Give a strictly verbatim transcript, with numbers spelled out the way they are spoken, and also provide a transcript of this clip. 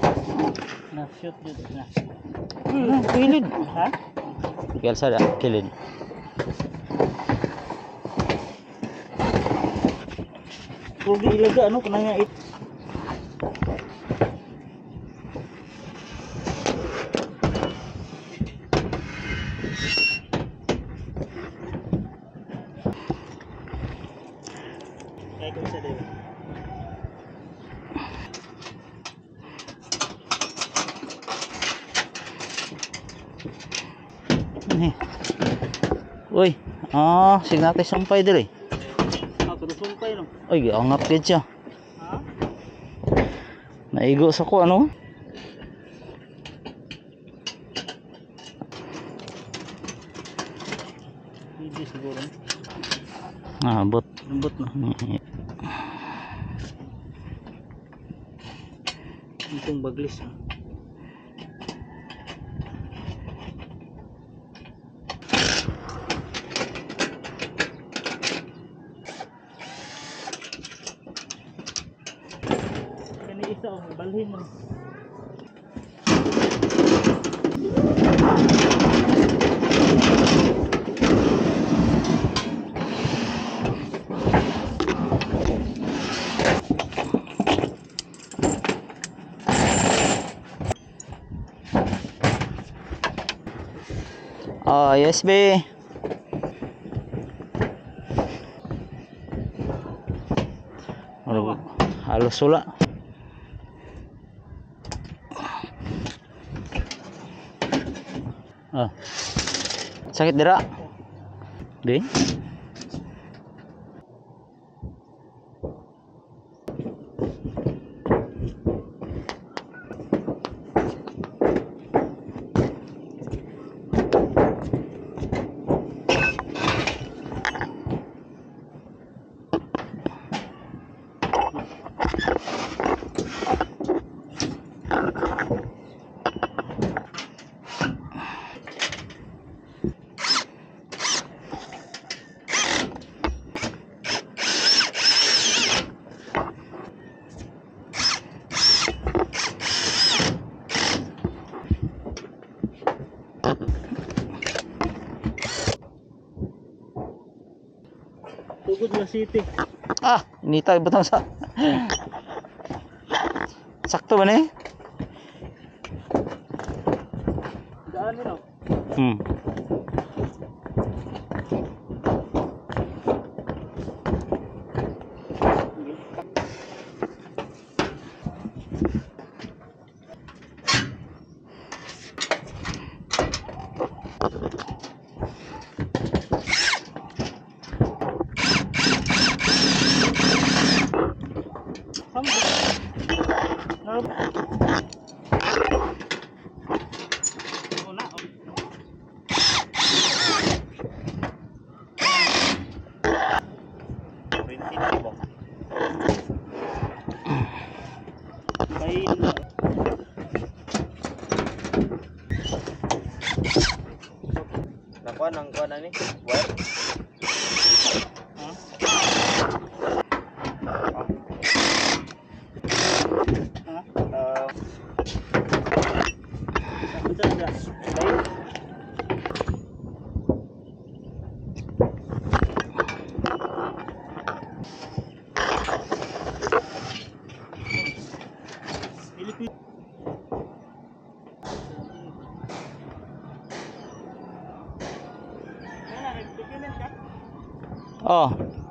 Na shoot dito na. Hmm, kilid. Ha? Kaya sa da, kilid. Kung di ilaga ano kanang it. Kaya kung sa dito. Ni. Uy, ah, sige natin sampay dili. Ako do sumpay no. Ay, angap gid siya. Ha? Naigo sa ko ano? Hindi siguro. Ah, bot. Lambot no. Itong baglis ha. Kani isa oh, balhin mo. Ah, yes be. Ano halos wala. Ah. Sakit dira. Di. Tugod na city. Ah, inita butang sa. Sakto ba ni? Daan mo no. Hmm. Nakuha ng kuha na ni? Wire? Ha? Ha? Uh, Sakit talaga. Ay, Pilipin. Wala, nag-document ka? Oh.